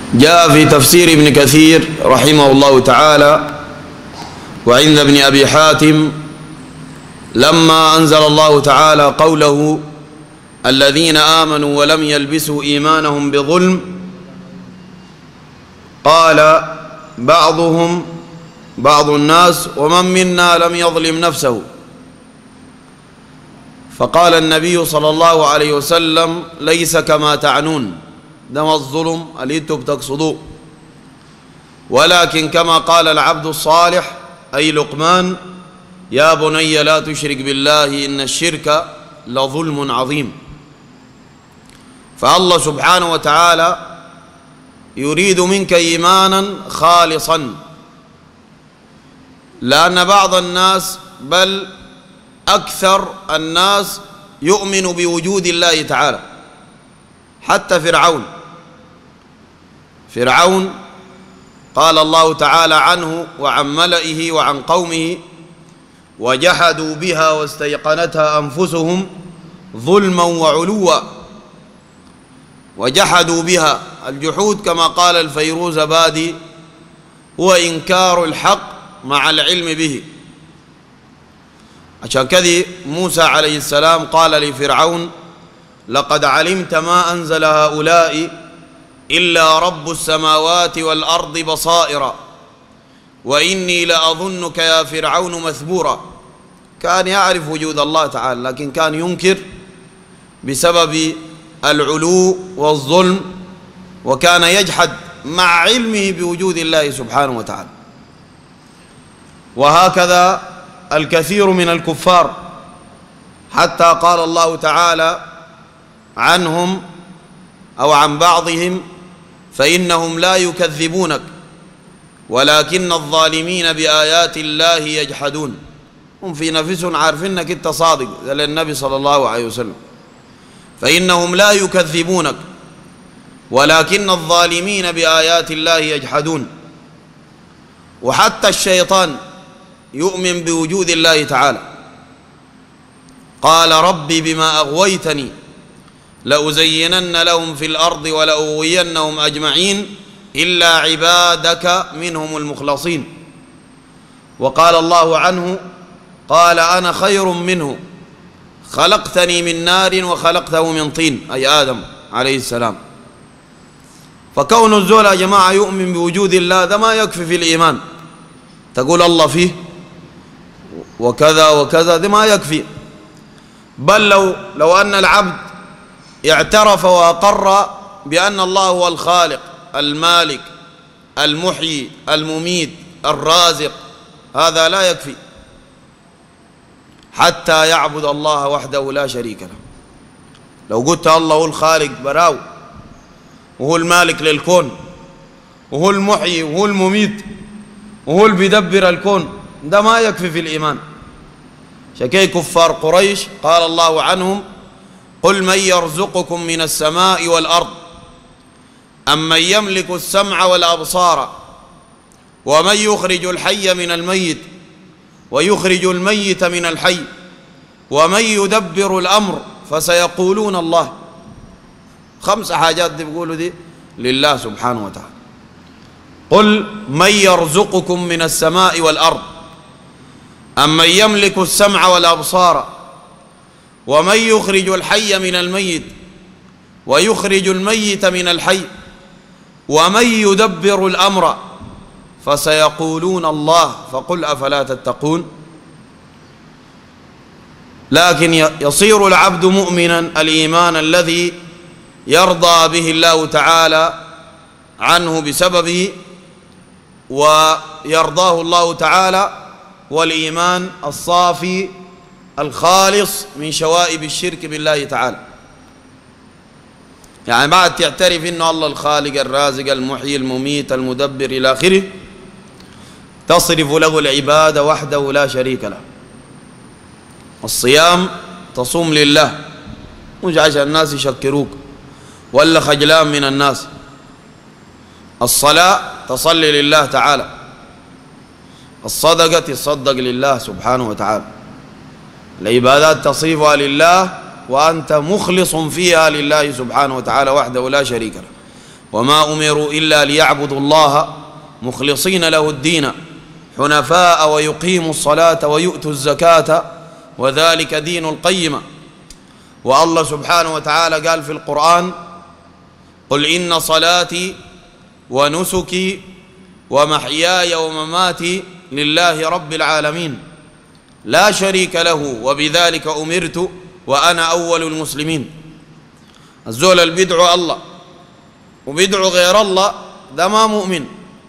جاء في تفسير ابن كثير رحمه الله تعالى وعند ابن أبي حاتم لما أنزل الله تعالى قوله الذين آمنوا ولم يلبسوا إيمانهم بظلم، قال بعض الناس ومن منا لم يظلم نفسه، فقال النبي صلى الله عليه وسلم ليس كما تعنون، ده ما الظلم اللي انتم بتقصدوه، ولكن كما قال العبد الصالح أي لقمان يا بني لا تشرك بالله إن الشرك لظلم عظيم. فالله سبحانه وتعالى يريد منك إيمانا خالصا، لأن بعض الناس بل أكثر الناس يؤمن بوجود الله تعالى. حتى فرعون قال الله تعالى عنه وعن ملئه وعن قومه وجحدوا بها واستيقنتها أنفسهم ظلما وعلوا. وجحدوا بها، الجحود كما قال الفيروزبادي هو إنكار الحق مع العلم به. عشان كذا موسى عليه السلام قال لفرعون لقد علمت ما أنزل هؤلاء إلا رب السماوات والأرض بصائر وإني لأظنك يا فرعون مثبورا. كان يعرف وجود الله تعالى لكن كان ينكر بسبب العلو والظلم، وكان يجحد مع علمه بوجود الله سبحانه وتعالى. وهكذا الكثير من الكفار، حتى قال الله تعالى عنهم أو عن بعضهم فإنهم لا يكذبونك ولكن الظالمين بآيات الله يجحدون. هم في نفسهم عارفين انك انت صادق، ذا للنبي صلى الله عليه وسلم فإنهم لا يكذبونك ولكن الظالمين بآيات الله يجحدون. وحتى الشيطان يؤمن بوجود الله تعالى، قال ربي بما أغويتني لأزينن لهم في الأرض ولأغوينهم أجمعين إلا عبادك منهم المخلصين. وقال الله عنه قال أنا خير منه خلقتني من نار وخلقته من طين، أي آدم عليه السلام. فكون الزول يا جماعة يؤمن بوجود الله ده ما يكفي في الإيمان. تقول الله فيه وكذا وكذا ده ما يكفي، بل لو أن العبد اعترف وأقر بأن الله هو الخالق المالك المحيي المميت الرازق، هذا لا يكفي حتى يعبد الله وحده لا شريك له. لو قلت الله هو الخالق براو وهو المالك للكون وهو المحيي وهو المميت وهو اللي بيدبر الكون، ده ما يكفي في الإيمان. شكي كفار قريش قال الله عنهم قل من يرزقكم من السماء والأرض أمن يملك السمع والأبصار ومن يخرج الحي من الميت ويخرج الميت من الحي ومن يدبر الأمر فسيقولون الله. 5 حاجات دي بيقولوا دي لله سبحانه وتعالى. قل من يرزقكم من السماء والأرض أمن يملك السمع والأبصار ومن يخرج الحي من الميت ويخرج الميت من الحي ومن يدبر الأمر فسيقولون الله فقل أفلا تتقون. لكن يصير العبد مؤمنا الإيمان الذي يرضى به الله تعالى عنه بسببه ويرضاه الله تعالى، والإيمان الصافي الخالص من شوائب الشرك بالله تعالى. يعني بعد تعترف إنه الله الخالق الرازق المحيي المميت المدبر إلى آخره، تصرف له العبادة وحده لا شريك له. الصيام تصوم لله مش عشان الناس يشكروك ولا خجلان من الناس. الصلاة تصلي لله تعالى. الصدقة تصدق لله سبحانه وتعالى. العبادات تصرفها لله وأنت مخلص فيها لله سبحانه وتعالى وحده لا شريك له. وما أمروا إلا ليعبدوا الله مخلصين له الدين حنفاء ويقيموا الصلاة ويؤتوا الزكاة وذلك دين القيمة. والله سبحانه وتعالى قال في القرآن: قل إن صلاتي ونسكي ومحياي ومماتي لله رب العالمين لا شريك له وبذلك أمرت وأنا أول المسلمين. الزول اللي بيدعو الله وبيدعو غير الله ده ما مؤمن،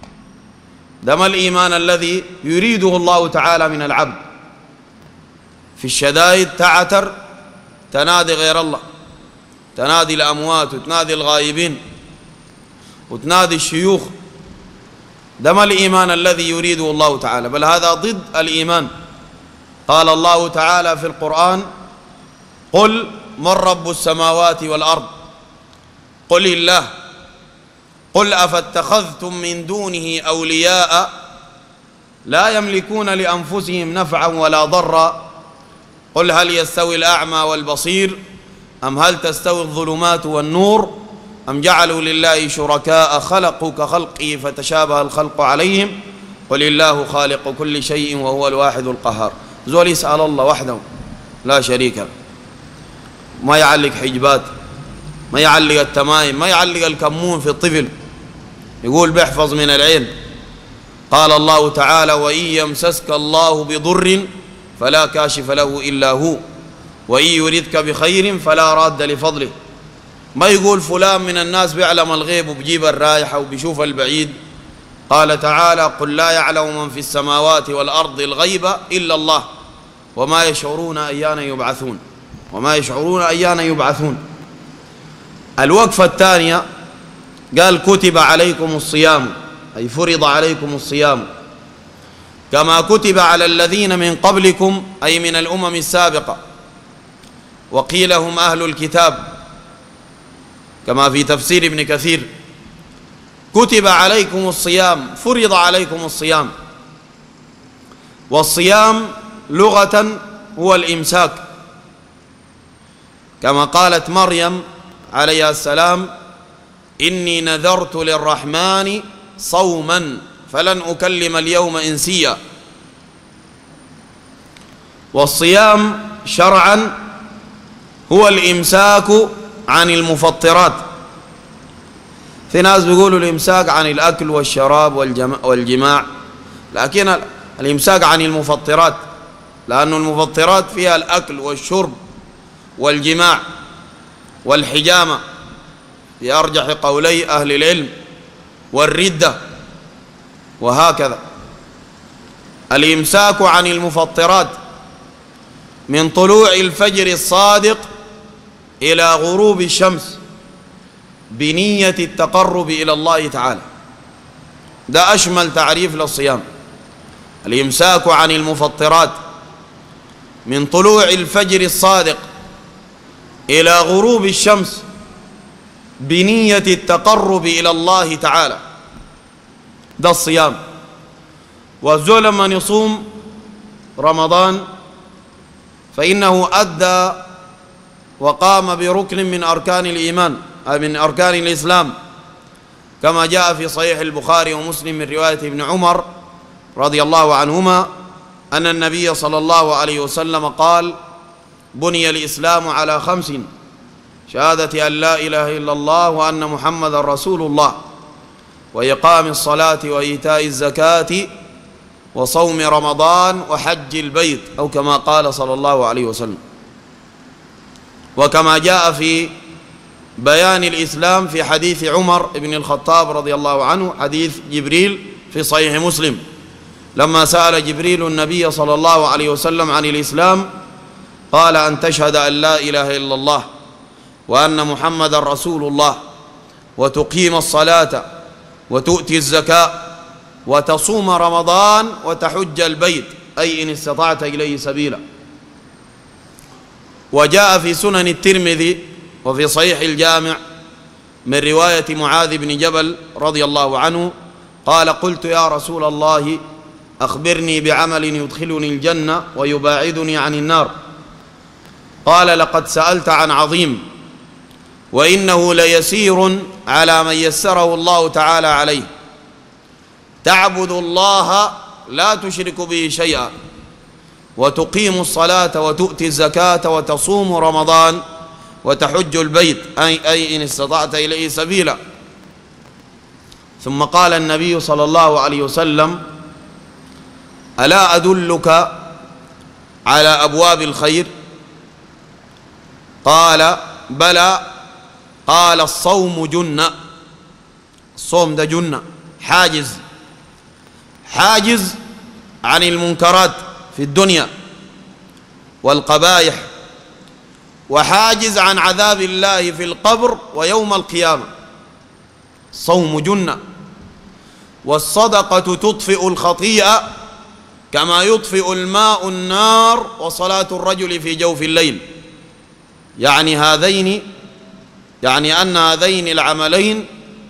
ده ما الإيمان الذي يريده الله تعالى من العبد. في الشدائد تعتر تنادي غير الله، تنادي الأموات وتنادي الغائبين وتنادي الشيوخ، ده ما الإيمان الذي يريده الله تعالى، بل هذا ضد الإيمان. قال الله تعالى في القرآن: قل من رب السماوات والأرض قل الله قل أفاتخذتم من دونه أولياء لا يملكون لأنفسهم نفعا ولا ضرا قل هل يستوي الأعمى والبصير أم هل تستوي الظلمات والنور أم جعلوا لله شركاء خلقوا كخلقه فتشابه الخلق عليهم قل الله خالق كل شيء وهو الواحد القهار. زول يسأل الله وحده لا شريك له، ما يعلق حجبات، ما يعلق التمايم، ما يعلق الكمون في الطفل، يقول بيحفظ من العين. قال الله تعالى: وإن يمسسك الله بضر فلا كاشف له إلا هو وإن يردك بخير فلا راد لفضله. ما يقول فلان من الناس بيعلم الغيب وبجيب الرايحة وبيشوف البعيد. قال تعالى: قل لا يعلم من في السماوات والأرض الغيب إلا الله وما يشعرون أيان يبعثون وما يشعرون أيان يبعثون. الوقفة الثانية قال: كتب عليكم الصيام، أي فرض عليكم الصيام كما كتب على الذين من قبلكم، أي من الأمم السابقة، وقيل هم أهل الكتاب كما في تفسير ابن كثير. كتب عليكم الصيام، فرض عليكم الصيام. والصيام لغة هو الإمساك، كما قالت مريم عليها السلام: إني نذرت للرحمن صوما فلن أكلم اليوم إنسيا. والصيام شرعا هو الإمساك عن المفطرات. في ناس بيقولوا الإمساك عن الأكل والشراب والجماع، لكن الإمساك عن المفطرات، لأن المفطرات فيها الأكل والشرب والجماع والحجامة في أرجح قولي أهل العلم والردة وهكذا. الإمساك عن المفطرات من طلوع الفجر الصادق إلى غروب الشمس بنية التقرب إلى الله تعالى، ده أشمل تعريف للصيام. الإمساك عن المفطرات من طلوع الفجر الصادق إلى غروب الشمس بنية التقرب إلى الله تعالى، ده الصيام. والزول لما يصوم رمضان فإنه أدى وقام بركن من أركان الإيمان، من أركان الإسلام، كما جاء في صحيح البخاري ومسلم من رواية ابن عمر رضي الله عنهما أن النبي صلى الله عليه وسلم قال: بني الإسلام على 5: شهادة أن لا إله إلا الله وأن محمد رسول الله وإقام الصلاة وإيتاء الزكاة وصوم رمضان وحج البيت، أو كما قال صلى الله عليه وسلم. وكما جاء في بيان الإسلام في حديث عمر بن الخطاب رضي الله عنه، حديث جبريل في صحيح مسلم، لما سأل جبريل النبي صلى الله عليه وسلم عن الإسلام قال: أن تشهد أن لا إله إلا الله وأن محمد رسول الله وتقيم الصلاة وتؤتي الزكاة وتصوم رمضان وتحج البيت، أي إن استطعت إليه سبيلا. وجاء في سنن الترمذي وفي صحيح الجامع من رواية معاذ بن جبل رضي الله عنه قال: قلت يا رسول الله أخبرني بعمل يدخلني الجنة ويباعدني عن النار. قال: لقد سألت عن عظيم، وإنه ليسير على من يسره الله تعالى عليه. تعبد الله لا تشرك به شيئا، وتقيم الصلاة وتؤتي الزكاة وتصوم رمضان وتحج البيت أي إن استطعت إليه سبيلا. ثم قال النبي صلى الله عليه وسلم: ألا أدلك على أبواب الخير؟ قال: بلى. قال: الصوم جنة. الصوم ده جنة، حاجز عن المنكرات في الدنيا والقبائح، وحاجز عن عذاب الله في القبر ويوم القيامة. الصوم جنة. والصدقة تطفئ الخطيئة كما يطفئ الماء النار، وصلاة الرجل في جوف الليل. يعني أن هذين العملين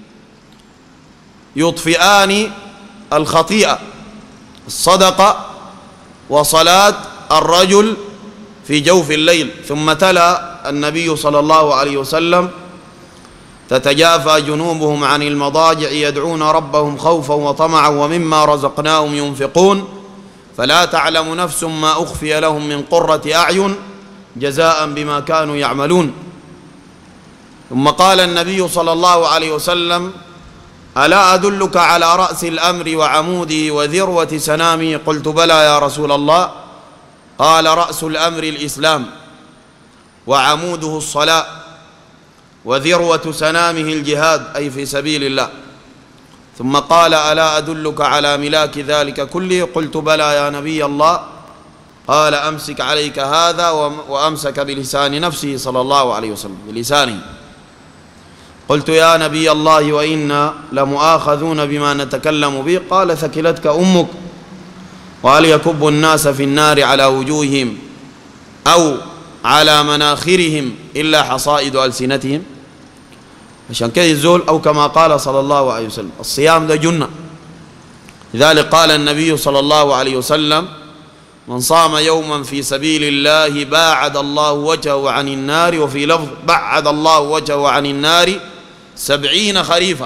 يطفئان الخطيئة، الصدقة وصلاة الرجل في جوف الليل. ثم تلا النبي صلى الله عليه وسلم: تتجافى جنوبهم عن المضاجع يدعون ربهم خوفا وطمعا ومما رزقناهم ينفقون فلا تعلم نفس ما أخفي لهم من قرة أعين جزاء بما كانوا يعملون. ثم قال النبي صلى الله عليه وسلم: ألا أدلك على رأس الأمر وعموده وذروة سنامه؟ قلت: بلى يا رسول الله. قال: رأس الأمر الإسلام، وعموده الصلاة، وذروة سنامه الجهاد أي في سبيل الله. ثم قال: ألا أدلك على ملاك ذلك كله؟ قلت: بلى يا نبي الله. قال: أمسك عليك هذا، وأمسك بلسان نفسه صلى الله عليه وسلم، بلسانه. قلت: يا نبي الله، وإنا لمؤاخذون بما نتكلم به. قال: ثكلتك أمك، وهل يكب الناس في النار على وجوههم أو على مناخرهم إلا حصائد ألسنتهم؟ عشان كده الزول، أو كما قال صلى الله عليه وسلم: الصيام ده جنة. لذلك قال النبي صلى الله عليه وسلم: من صام يوما في سبيل الله باعد الله وجهه عن النار، وفي لفظ بعد الله وجهه عن النار 70 خريفا.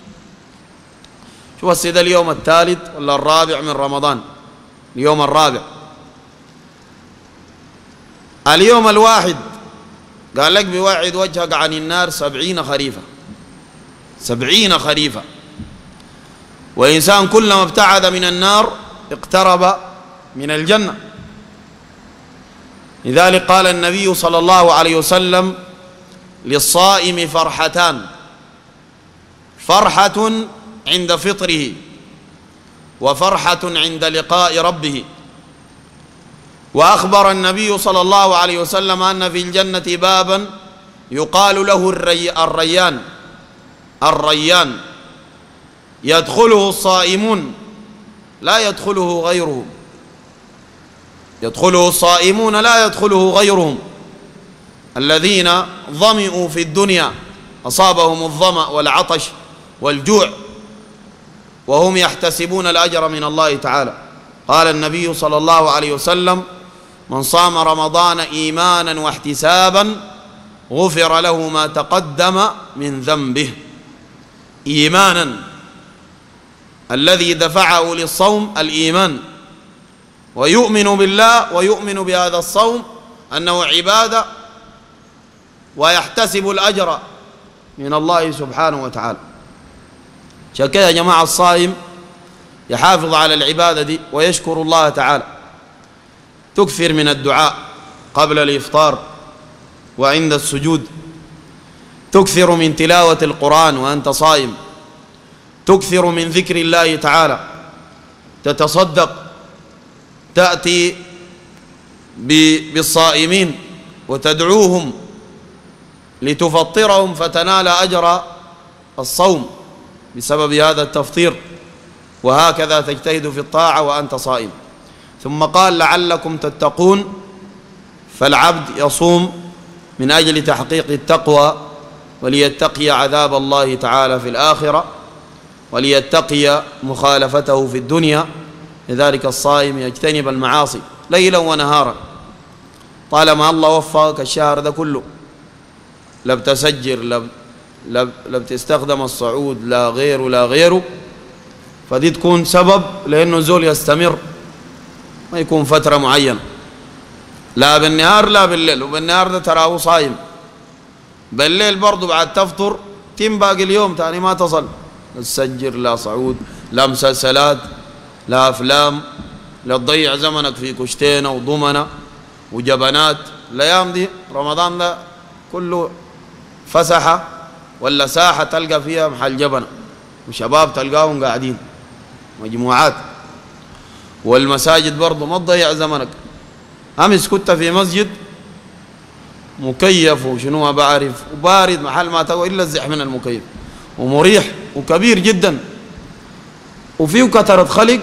شوف السيدة اليوم الثالث ولا الرابع من رمضان، اليوم الرابع. اليوم الواحد قال لك بوعد وجهك عن النار 70 خريفا، 70 خريفا. وإنسان كلما ابتعد من النار اقترب من الجنة. لذلك قال النبي صلى الله عليه وسلم: للصائم فرحتان: فرحة عند فطره، وفرحة عند لقاء ربه. وأخبر النبي صلى الله عليه وسلم أن في الجنة بابا يقال له الريان يدخله الصائمون لا يدخله غيرهم، يدخله الصائمون لا يدخله غيرهم، الذين ظمئوا في الدنيا، أصابهم الظمأ والعطش والجوع وهم يحتسبون الأجر من الله تعالى. قال النبي صلى الله عليه وسلم: من صام رمضان إيمانا واحتسابا غفر له ما تقدم من ذنبه. إيمانا، الذي دفعه للصوم الإيمان، ويؤمن بالله ويؤمن بهذا الصوم أنه عبادة، ويحتسب الأجر من الله سبحانه وتعالى. عشان كده يا جماعة الصائم يحافظ على العبادة دي ويشكر الله تعالى. تكثر من الدعاء قبل الإفطار وعند السجود، تكثر من تلاوة القرآن وأنت صائم، تكثر من ذكر الله تعالى، تتصدق، تأتي بالصائمين وتدعوهم لتفطرهم فتنال أجر الصوم بسبب هذا التفطير، وهكذا تجتهد في الطاعة وأنت صائم. ثم قال: لعلكم تتقون. فالعبد يصوم من أجل تحقيق التقوى، وليتقي عذاب الله تعالى في الآخرة، وليتقي مخالفته في الدنيا. لذلك الصائم يجتنب المعاصي ليلا ونهارا، طالما الله وفقك الشهر ده كله لا بتسجر لا بتستخدم الصعود، لا غيره لا غيره، فدي تكون سبب لأنه الزول يستمر، ما يكون فترة معينة، لا بالنهار لا بالليل. وبالنهار ده تراه صايم، بالليل برضه بعد تفطر تم باقي اليوم تاني ما تصل، لا تسجر لا صعود لا مسلسلات لا أفلام، لا تضيع زمنك في كشتينة وضمنة وجبنات. الأيام دي رمضان ده كله فسحة ولا ساحة تلقى فيها محل جبنة وشباب تلقاهم قاعدين مجموعات. والمساجد برضه ما تضيع زمنك. أمس كنت في مسجد مكيف وشنو ما بعرف وبارد، محل ما تقوى إلا الزح من المكيف، ومريح وكبير جدا وفيه كثرة خلق،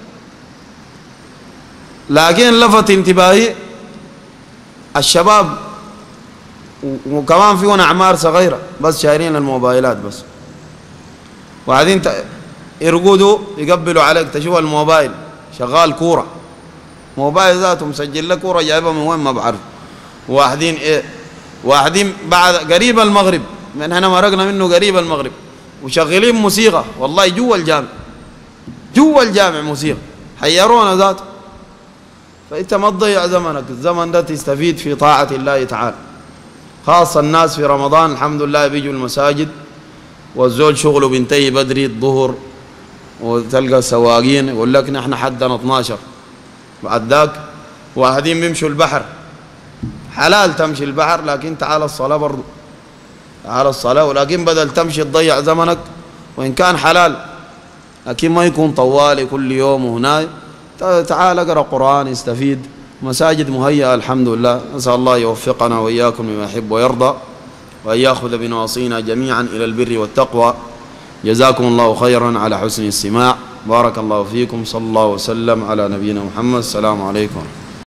لكن لفت انتباهي الشباب وكمان فيهم أعمار صغيرة بس شايرين الموبايلات بس، وبعدين يرقدوا يقبلوا عليك تشوف الموبايل شغال كورة، موبايل ذاته مسجل لك كورة جايبها من وين ما بعرف. واحدين واحدين بعد قريب المغرب، من هنا مرقنا منه قريب المغرب، وشغلين موسيقى والله جوا الجامع موسيقى حيرونا ذاته. فأنت ما تضيع زمنك، الزمن ده تستفيد في طاعة الله تعالى، خاصة الناس في رمضان الحمد لله بيجوا المساجد، والزول شغله بينتهي بدري الظهر، وتلقى سواقين يقول لك نحن حدنا 12 بعد ذاك، واحدين بيمشوا البحر، حلال تمشي البحر لكن تعال الصلاة برضو، تعال الصلاة، ولكن بدل تمشي تضيع زمنك وإن كان حلال لكن ما يكون طوالي كل يوم وهناك، تعال اقرأ قرآن استفيد، مساجد مهيئة الحمد لله. نسأل الله يوفقنا وإياكم لما يحب ويرضى، وأن يأخذ بنواصينا جميعا إلى البر والتقوى. جزاكم الله خيرا على حسن الاستماع، بارك الله فيكم، صلى الله وسلم على نبينا محمد. السلام عليكم.